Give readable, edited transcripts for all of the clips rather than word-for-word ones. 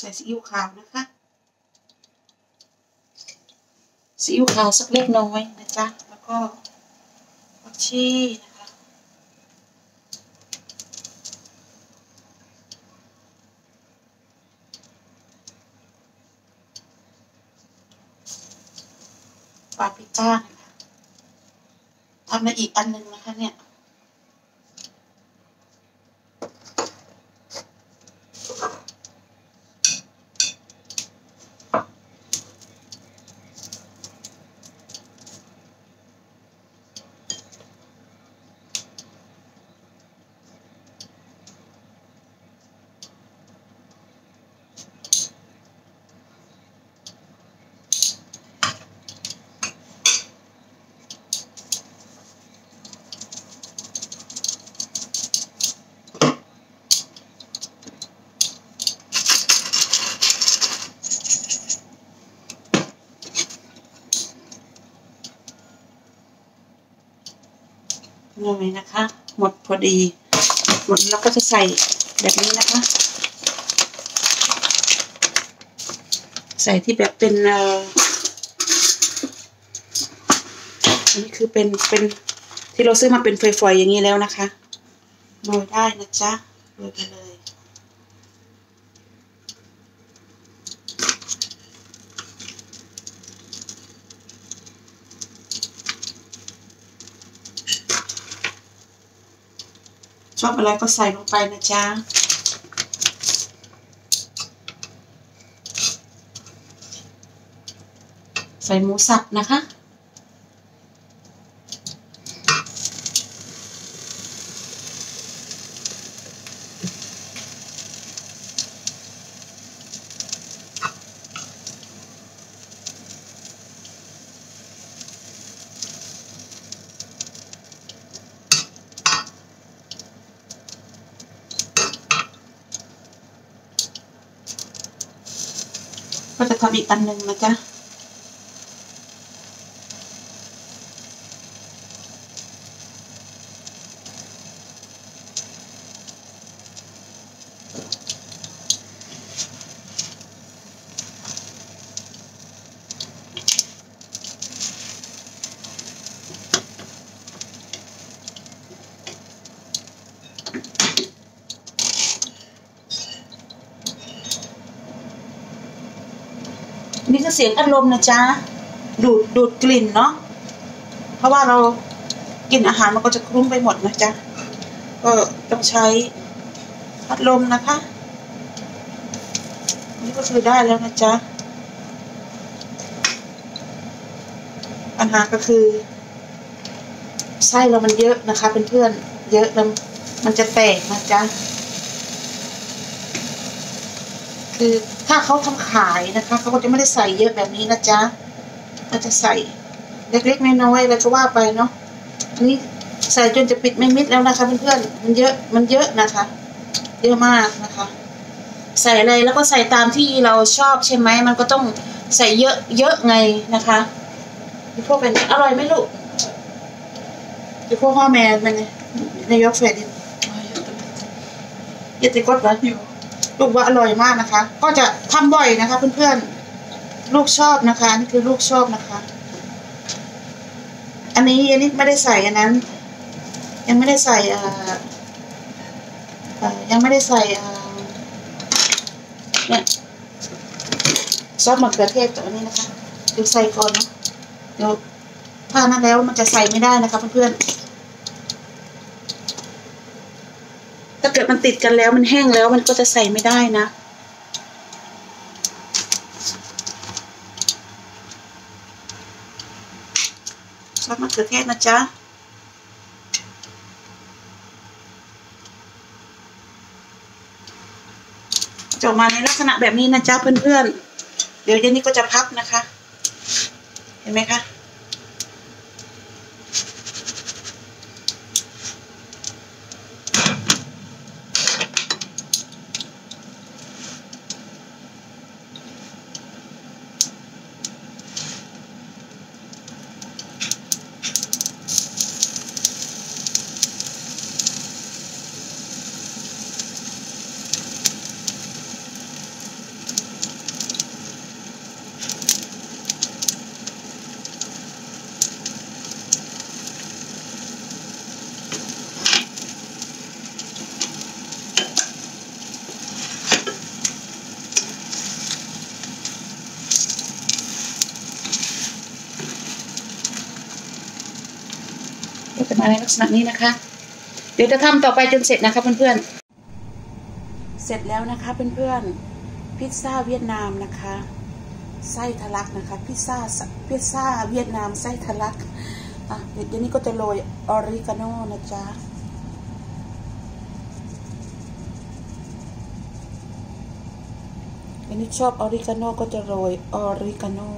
ส่ซีอิ๊วขาวนะคะซีอิ๊วขาวสักเล็กน้อยนะจ๊ะแล้วก็ผักชีนะคะปาปริก้านะคะทำมาอีกอันหนึ่งนะคะเนี่ยเลยนะคะหมดพอดีหมดแล้วก็จะใส่แบบนี้นะคะใส่ที่แบบเป็นอันนี้คือเป็นที่เราซื้อมาเป็นฝอยๆอย่างนี้แล้วนะคะโรยได้นะจ๊ะโรยไปเลยชอบอะไรก็ใส่ลงไปนะจ๊ะใส่หมูสับนะคะก็จะทำอีกอันหนึ่งนะจ๊ะนี่คือเสียงพัดลมนะจ๊ะดูดกลิ่นเนาะเพราะว่าเรากินอาหารมันก็จะคลุ้งไปหมดนะจ๊ะก็ต้องใช้พัดลมนะคะนี่ก็คือได้แล้วนะจ๊ะปัญหาก็คือไส้เรามันเยอะนะคะเพื่อนๆเยอะแล้วมันจะแตกนะจ๊ะคือถ้าเขาทำขายนะคะเขาก็จะไม่ได้ใส่เยอะแบบนี้นะจ๊ะก็จะใส่เล็กๆน้อยๆแล้วก็ว่าไปเนาะอันนี้ใส่จนจะปิดไม่มิดแล้วนะคะเพื่อนๆมันเยอะนะคะเยอะมากนะคะใส่อะไรแล้วก็ใส่ตามที่เราชอบใช่ไหมมันก็ต้องใส่เยอะไงนะคะพวกเป็นอร่อยไหมลูกพวกพ่อแม่มันในยกเฟรดิยติกดไว้อยู่ลูกว่าอร่อยมากนะคะก็จะทำบ่อยนะคะเพื่อนๆลูกชอบนะคะนี่คือลูกชอบนะคะอันนี้ไม่ได้ใส่อันนั้นยังไม่ได้ใส่เนี่ยซอสมะเขือเทศตัวนี้นะคะเดี๋ยวใส่ก่อนนะเดี๋ยวถ้านั้นแล้วมันจะใส่ไม่ได้นะคะเพื่อนๆถ้าเกิดมันติดกันแล้วมันแห้งแล้วมันก็จะใส่ไม่ได้นะซอสมะเขือเทศนะจ๊ะจะออกมาในลักษณะแบบนี้นะจ๊ะเพื่อนๆเดี๋ยวเย็นนี้ก็จะพับนะคะเห็นไหมคะก็จะมาในลักษณะนี้นะคะเดี๋ยวจะทำต่อไปจนเสร็จนะคะเพื่อนๆเสร็จแล้วนะคะเพื่อนๆพิซซ่าเวียดนามนะคะไส้ทะลักนะคะพิซซ่าเวียดนามไส้ทะลักเดี๋ยวนี้ก็จะโรยออริกาโน่นะจ๊ะอันนี้ชอบออริกาโน่ก็จะโรยออริกาโน่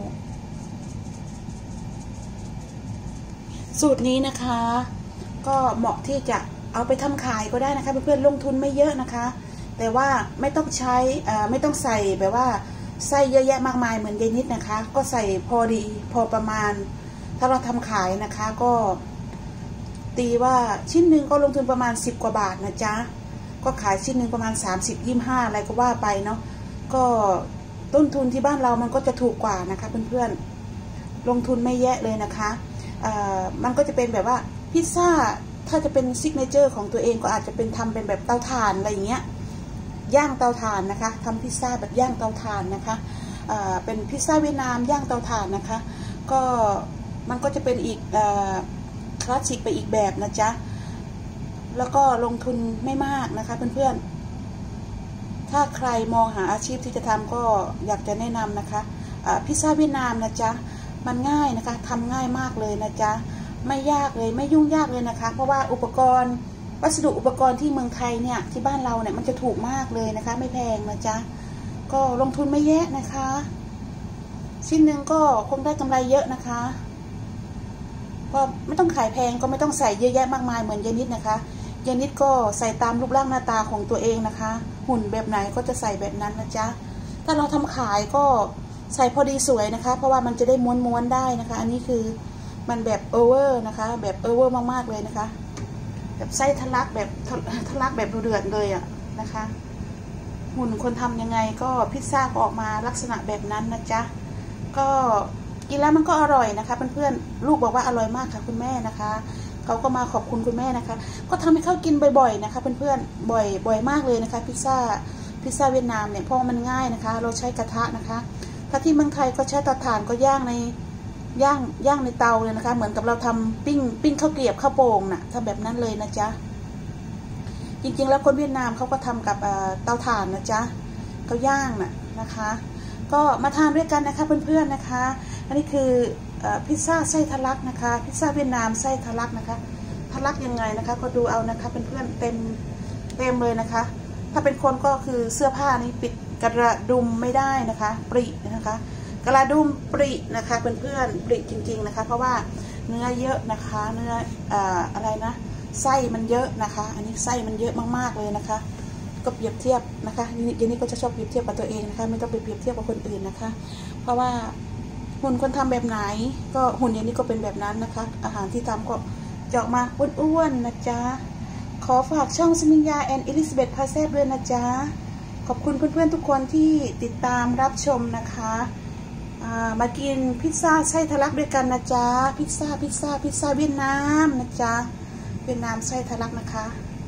สูตรนี้นะคะก็เหมาะที่จะเอาไปทำขายก็ได้นะคะเพื่อนๆลงทุนไม่เยอะนะคะแต่ว่าไม่ต้องใช้ไม่ต้องใส่แบบว่าไส้เยอะแยะมากมายเหมือนยายนิดนะคะก็ใส่พอดีพอประมาณถ้าเราทำขายนะคะก็ตีว่าชิ้นหนึ่งก็ลงทุนประมาณ10 กว่าบาทนะจ๊ะก็ขายชิ้นหนึ่งประมาณ30-25อะไรก็ว่าไปเนาะก็ต้นทุนที่บ้านเรามันก็จะถูกกว่านะคะเพื่อนๆลงทุนไม่แยะเลยนะคะมันก็จะเป็นแบบว่าพิซซ่าถ้าจะเป็นซิกเนเจอร์ของตัวเองก็อาจจะเป็นทำเป็นแบบเตาถ่านอะไรอย่างเงี้ยย่างเตาถ่านนะคะทำพิซซ่าแบบย่างเตาถ่านนะคะเป็นพิซซ่าเวียดนามย่างเตาถ่านนะคะก็มันก็จะเป็นอีกคลาสสิกไปอีกแบบนะจ๊ะแล้วก็ลงทุนไม่มากนะคะเพื่อนๆถ้าใครมองหาอาชีพที่จะทำก็อยากจะแนะนำนะคะพิซซ่าเวียดนามนะจ๊ะมันง่ายนะคะทำง่ายมากเลยนะจ๊ะไม่ยากเลยไม่ยุ่งยากเลยนะคะเพราะว่าอุปกรณ์วัสดุอุปกรณ์ที่เมืองไทยเนี่ยที่บ้านเราเนี่ยมันจะถูกมากเลยนะคะไม่แพงนะจ๊ะก็ลงทุนไม่แย่นะคะชิ้นหนึ่งก็คงได้กำไรเยอะนะคะก็ไม่ต้องขายแพงก็ไม่ต้องใส่เยอะแยะมากมายเหมือนยายนิดนะคะยายนิดก็ใส่ตามรูปร่างหน้าตาของตัวเองนะคะหุ่นแบบไหนก็จะใส่แบบนั้นนะจ๊ะถ้าเราทำขายก็ใส่พอดีสวยนะคะเพราะว่ามันจะได้ม้วนๆได้นะคะอันนี้คือมันแบบโอเวอร์นะคะแบบโอเวอร์มากๆเลยนะคะแบบไส้ทะลักแบบทะลักแบบเดือดเลยอ่ะนะคะหุ่นคนทำยังไงก็พิซซ่าก็ออกมาลักษณะแบบนั้นนะจ๊ะก็กินแล้วมันก็อร่อยนะคะเพื่อนๆลูกบอกว่าอร่อยมากค่ะคุณแม่นะคะเขาก็มาขอบคุณคุณแม่นะคะก็ทำให้เขากินบ่อยๆนะคะเพื่อนๆบ่อยมากเลยนะคะพิซซ่าเวียดนามเนี่ยเพราะมันง่ายนะคะเราใช้กระทะนะคะถ้าที่เมืองไทยก็ใช้เตาถ่านก็ย่างในเตาเลยนะคะเหมือนกับเราทำปิ้งข้าวเกรียบข้าวโป่งน่ะทำแบบนั้นเลยนะจ๊ะจริงๆแล้วคนเวียดนามเขาก็ทำกับเตาถ่านนะจ๊ะเขาย่างน่ะนะคะก็มาทานด้วยกันนะคะเพื่อนๆนะคะอันนี้คือพิซซ่าไส้ทะลักนะคะพิซซ่าเวียดนามไส้ทะลักนะคะทะลักยังไงนะคะก็ดูเอานะคะเพื่อนๆเต็มเลยนะคะถ้าเป็นคนก็คือเสื้อผ้านี้ปิดกระดุมไม่ได้นะคะปรินะคะกระดุมปรินะคะเพื่อนๆปริจริงๆนะคะเพราะว่าเนื้อเยอะนะคะเนื้ออะไรนะไส้มันเยอะนะคะอันนี้ไส้มันเยอะมากๆเลยนะคะก็เปรียบเทียบนะคะยายนี่ก็จะชอบเปรียบเทียบกับตัวเองนะคะไม่ต้องไปเปรียบเทียบกับคนอื่นนะคะเพราะว่าหุ่นคนทำแบบไหนก็หุ่นยายนี่ก็เป็นแบบนั้นนะคะอาหารที่ทำก็จะออกมาอ้วนๆนะจ๊ะขอฝากช่องสมิงยาแอนด์อลิซาเบธพาแซบด้วยนะจ๊ะขอบคุณเพื่อนๆทุกคนที่ติดตามรับชมนะคะมากินพิซซ่าไส้ทะลักด้วยกันนะจ๊ะพิซซ่าเวียดนามนะจ๊ะเวียดนามไส้ทะลักนะคะ